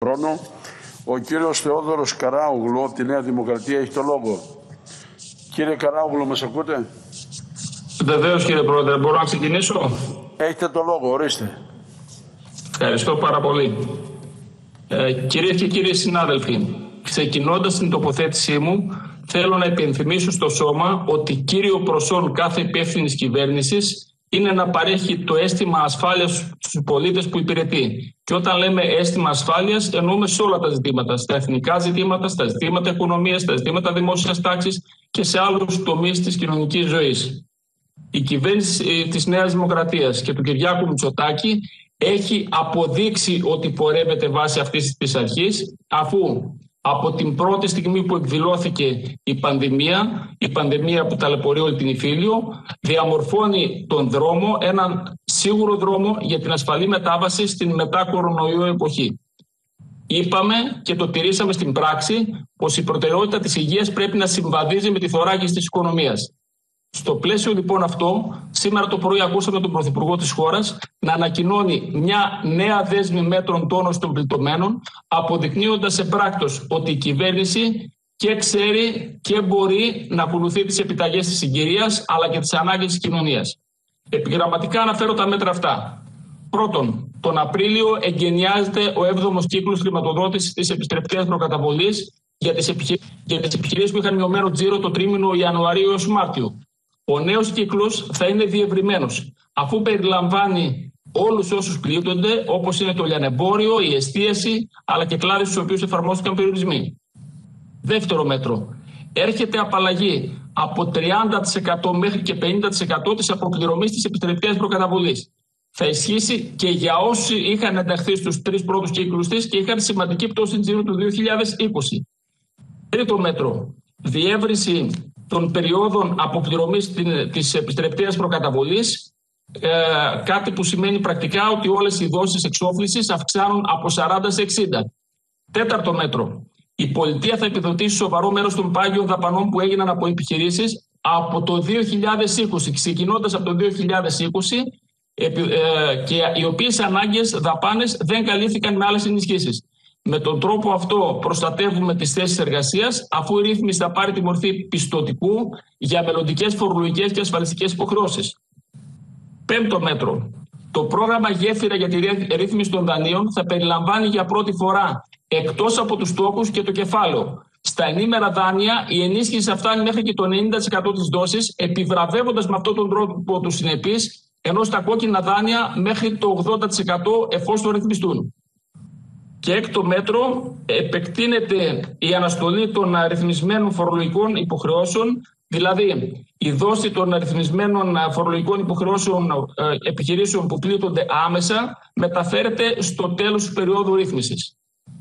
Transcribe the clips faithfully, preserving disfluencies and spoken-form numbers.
χρόνο. Ο κύριος Θεόδωρος Καράουγλου από τη Νέα Δημοκρατία έχει το λόγο. Κύριε Καράουγλου, μας ακούτε? Βεβαίως, κύριε Πρόεδρε, μπορώ να ξεκινήσω? Έχετε το λόγο, ορίστε. Ευχαριστώ πάρα πολύ. Ε, κυρίες και κύριοι συνάδελφοι, ξεκινώντας την τοποθέτησή μου, θέλω να υπενθυμίσω στο σώμα ότι κύριο προσόν κάθε υπεύθυνης κυβέρνησης είναι να παρέχει το αίσθημα ασφάλειας στους πολίτες που υπηρετεί. Και όταν λέμε αίσθημα ασφάλειας, εννοούμε σε όλα τα ζητήματα. Στα εθνικά ζητήματα, στα ζητήματα οικονομίας, στα ζητήματα δημόσιας τάξης και σε άλλους τομείς της κοινωνικής ζωής. Η κυβέρνηση της Νέας Δημοκρατίας και του Κυριάκου Μητσοτάκη έχει αποδείξει ότι πορεύεται βάσει αυτής της αρχής, αφού από την πρώτη στιγμή που εκδηλώθηκε η πανδημία, η πανδημία που ταλαιπωρεί όλη την Ιφίλιο, διαμορφώνει τον δρόμο, έναν σίγουρο δρόμο για την ασφαλή μετάβαση στην μετά κορονοϊό εποχή. Είπαμε και το τηρήσαμε στην πράξη πως η προτεραιότητα της υγείας πρέπει να συμβαδίζει με τη θωράκιση της οικονομίας. Στο πλαίσιο λοιπόν αυτό, σήμερα το πρωί ακούσαμε τον Πρωθυπουργό της χώρας να ανακοινώνει μια νέα δέσμη μέτρων τόνος των πληττωμένων, αποδεικνύοντας σε πράκτος ότι η κυβέρνηση και ξέρει και μπορεί να ακολουθεί τις επιταγές της συγκυρίας αλλά και τις ανάγκες της κοινωνίας. Επιγραμματικά αναφέρω τα μέτρα αυτά. Πρώτον, τον Απρίλιο εγκαινιάζεται ο έβδομος κύκλος χρηματοδότησης της επιστρεπτέας προκαταβολής για τις επιχειρήσεις που είχαν μειωμένο τζίρο το τρίμηνο Ιανουαρίου έως Μάρτιο. Ο νέος κύκλος θα είναι διευρυμένος, αφού περιλαμβάνει όλους όσους πλήττονται, όπως είναι το λιανεμπόριο, η εστίαση, αλλά και κλάδες στους οποίους εφαρμόστηκαν περιορισμοί. Δεύτερο μέτρο. Έρχεται απαλλαγή από τριάντα τοις εκατό μέχρι και πενήντα τοις εκατό της αποπληρωμής της επιστρεπτέας προκαταβολής. Θα ισχύσει και για όσοι είχαν ενταχθεί στους τρεις πρώτους κύκλους της και είχαν σημαντική πτώση τζίρου του δύο χιλιάδες είκοσι. Τρίτο μέτρο. Διεύρυνση των περιόδων αποπληρωμής της επιστρεπτέας προκαταβολής, ε, κάτι που σημαίνει πρακτικά ότι όλες οι δόσεις εξόφλησης αυξάνουν από σαράντα σε εξήντα. Τέταρτο μέτρο. Η πολιτεία θα επιδοτήσει σοβαρό μέρος των πάγιων δαπανών που έγιναν από επιχειρήσεις από το δύο χιλιάδες είκοσι, ξεκινώντας από το δύο χιλιάδες είκοσι, ε, ε, και οι οποίες ανάγκες δαπάνες δεν καλύφθηκαν με άλλες ενισχύσεις. Με τον τρόπο αυτό προστατεύουμε τις θέσεις εργασίας, αφού η ρύθμιση θα πάρει τη μορφή πιστωτικού για μελλοντικές φορολογικές και ασφαλιστικές υποχρεώσεις. Πέμπτο μέτρο. Το πρόγραμμα Γέφυρα για τη ρύθμιση των δανείων θα περιλαμβάνει για πρώτη φορά, εκτός από τους στόχους, και το κεφάλαιο. Στα ενήμερα δάνεια η ενίσχυση θα φτάνει μέχρι και το ενενήντα τοις εκατό της δόσης, επιβραβεύοντας με αυτόν τον τρόπο τους συνεπείς, ενώ στα κόκκινα δάνεια μέχρι το ογδόντα τοις εκατό εφόσον ρυθμιστούν. Και έκτο μέτρο, επεκτείνεται η αναστολή των αριθμισμένων φορολογικών υποχρεώσεων, δηλαδή η δόση των αριθμισμένων φορολογικών υποχρεώσεων επιχειρήσεων που πλήττονται άμεσα μεταφέρεται στο τέλος της περίοδου ρύθμισης.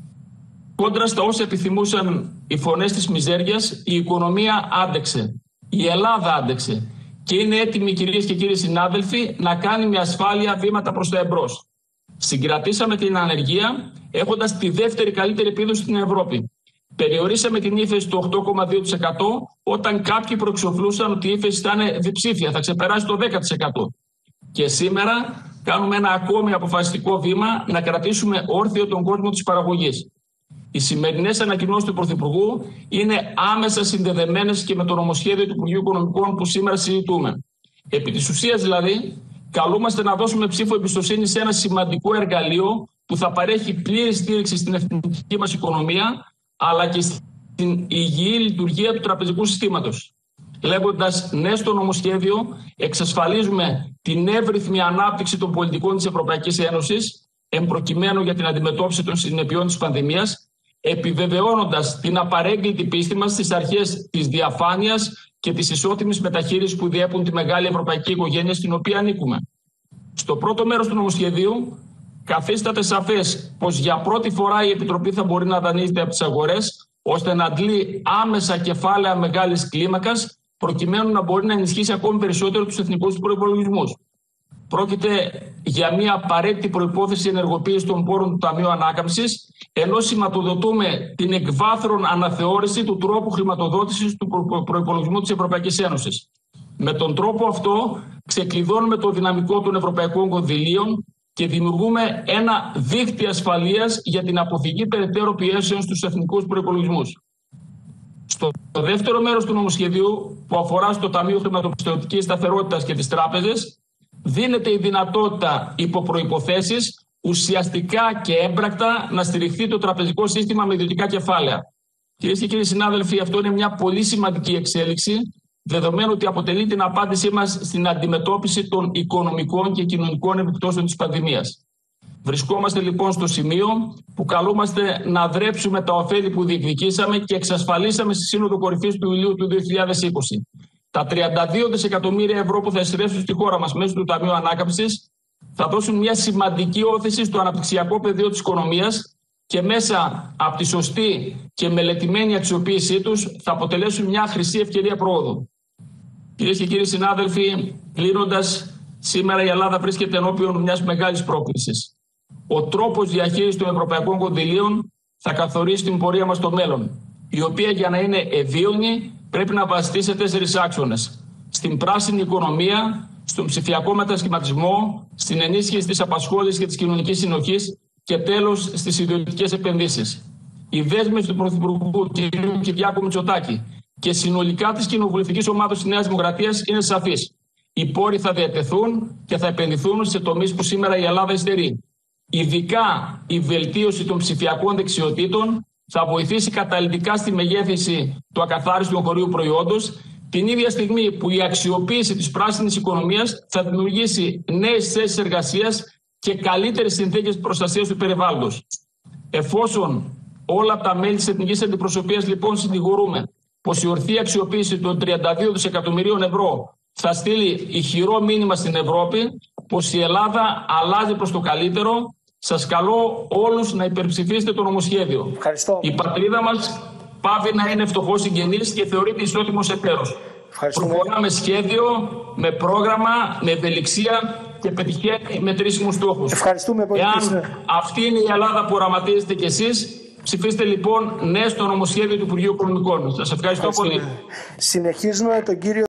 Κόντρα στα όσα επιθυμούσαν οι φωνές της μιζέριας, η οικονομία άντεξε, η Ελλάδα άντεξε και είναι έτοιμη, κυρίες και κύριοι συνάδελφοι, να κάνει με ασφάλεια βήματα προς τα εμπρός. Συγκρατήσαμε την ανεργία έχοντας τη δεύτερη καλύτερη επίδοση στην Ευρώπη. Περιορίσαμε την ύφεση στο οκτώ κόμμα δύο τοις εκατό όταν κάποιοι προεξοφλούσαν ότι η ύφεση θα είναι διψήφια, θα ξεπεράσει το δέκα τοις εκατό. Και σήμερα κάνουμε ένα ακόμη αποφασιστικό βήμα να κρατήσουμε όρθιο τον κόσμο της παραγωγής. Οι σημερινές ανακοινώσεις του Πρωθυπουργού είναι άμεσα συνδεδεμένες και με το νομοσχέδιο του Υπουργείου Οικονομικών που σήμερα συζητούμε. Επί της ουσίας δηλαδή, καλούμαστε να δώσουμε ψήφο εμπιστοσύνη σε ένα σημαντικό εργαλείο που θα παρέχει πλήρη στήριξη στην εθνική μας οικονομία, αλλά και στην υγιή λειτουργία του τραπεζικού συστήματος. Λέγοντας ναι στο νομοσχέδιο, εξασφαλίζουμε την εύρυθμη ανάπτυξη των πολιτικών της Ευρωπαϊκής Ένωσης, εμπροκειμένου για την αντιμετώπιση των συνεπειών της πανδημίας, επιβεβαιώνοντας την απαρέγκλητη πίστη μας στις αρχές της διαφάνειας και της ισότιμης μεταχείρισης που διέπουν τη μεγάλη ευρωπαϊκή οικογένεια στην οποία ανήκουμε. Στο πρώτο μέρος του νομοσχεδίου καθίσταται σαφές πως για πρώτη φορά η Επιτροπή θα μπορεί να δανείζεται από τις αγορές, ώστε να αντλεί άμεσα κεφάλαια μεγάλης κλίμακας, προκειμένου να μπορεί να ενισχύσει ακόμη περισσότερο τους εθνικούς προϋπολογισμούς. Πρόκειται για μια απαραίτητη προϋπόθεση ενεργοποίησης των πόρων του Ταμείου Ανάκαμψης, ενώ σηματοδοτούμε την εκβάθρον αναθεώρηση του τρόπου χρηματοδότησης του προϋπολογισμού της Ευρωπαϊκής Ένωσης. Με τον τρόπο αυτό ξεκλειδώνουμε το δυναμικό των ευρωπαϊκών κονδυλίων, και δημιουργούμε ένα δίκτυο ασφαλείας για την αποφυγή περαιτέρω πιέσεων στους εθνικούς προϋπολογισμούς. Στο δεύτερο μέρος του νομοσχεδίου, που αφορά στο Ταμείο Χρηματοπιστωτικής Σταθερότητας και τις τράπεζες, δίνεται η δυνατότητα υπό προϋποθέσεις ουσιαστικά και έμπρακτα να στηριχθεί το τραπεζικό σύστημα με ιδιωτικά κεφάλαια. Κυρίες και κύριοι συνάδελφοι, αυτό είναι μια πολύ σημαντική εξέλιξη, δεδομένου ότι αποτελεί την απάντησή μας στην αντιμετώπιση των οικονομικών και κοινωνικών επιπτώσεων της πανδημίας. Βρισκόμαστε λοιπόν στο σημείο που καλούμαστε να δρέψουμε τα ωφέλη που διεκδικήσαμε και εξασφαλίσαμε στη Σύνοδο Κορυφής του Ιουλίου του δύο χιλιάδες είκοσι. Τα τριάντα δύο δισεκατομμύρια ευρώ που θα εισρέψουν στη χώρα μας μέσω του Ταμείου Ανάκαμψης θα δώσουν μια σημαντική όθηση στο αναπτυξιακό πεδίο της οικονομίας και μέσα από τη σωστή και μελετημένη αξιοποίησή τους θα αποτελέσουν μια χρυσή ευκαιρία προόδου. Κυρίες και κύριοι συνάδελφοι, κλείνοντας, σήμερα η Ελλάδα βρίσκεται ενώπιον μιας μεγάλης πρόκλησης. Ο τρόπος διαχείρισης των ευρωπαϊκών κονδυλίων θα καθορίσει την πορεία μας στο μέλλον, η οποία για να είναι ευίωνη πρέπει να βασιστεί σε τέσσερις άξονες. Στην πράσινη οικονομία, στον ψηφιακό μετασχηματισμό, στην ενίσχυση της απασχόλησης και της κοινωνικής συνοχής και τέλος στις ιδιωτικές επενδύσεις. Η δέσμευση του Πρωθυπουργού κ. Κυριάκου Μητσοτάκη και συνολικά της κοινοβουλευτικής ομάδας της Νέας Δημοκρατίας είναι σαφής. Οι πόροι θα διατεθούν και θα επενδυθούν σε τομείς που σήμερα η Ελλάδα υστερεί. Ειδικά η βελτίωση των ψηφιακών δεξιοτήτων θα βοηθήσει καταλυτικά στη μεγέθυνση του ακαθάριστου εγχωρίου προϊόντος, την ίδια στιγμή που η αξιοποίηση της πράσινης οικονομίας θα δημιουργήσει νέες θέσεις εργασίας και καλύτερες συνθήκες προστασίας του περιβάλλοντος. Εφόσον όλα τα μέλη της Εθνικής Αντιπροσωπείας λοιπόν συνηγορούμε πως η ορθή αξιοποίηση των τριάντα δύο δισεκατομμυρίων ευρώ θα στείλει ηχηρό μήνυμα στην Ευρώπη πως η Ελλάδα αλλάζει προς το καλύτερο, σας καλώ όλους να υπερψηφίσετε το νομοσχέδιο. Ευχαριστώ. Η πατρίδα μας πάβει να είναι φτωχός συγγενής και θεωρείται ισότιμος εταίρος. Προχωράμε με σχέδιο, με πρόγραμμα, με ευελιξία και πετυχαίνει μετρήσιμους στόχους. Ευχαριστούμε πολύ. Εάν αυτή είναι η Ελλάδα που οραματίζετε κι εσείς, ψηφίστε λοιπόν ναι στο νομοσχέδιο του Υπουργείου Οικονομικών. Σας ευχαριστώ πολύ. Συνεχίζουμε τον κύριο